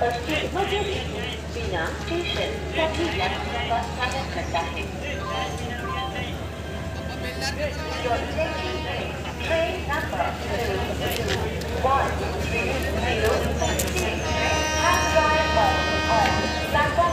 पश्चिम मध्य railway बीना station सभी यात्रियों का स्वागत करता है। Your attention please. Train number 22130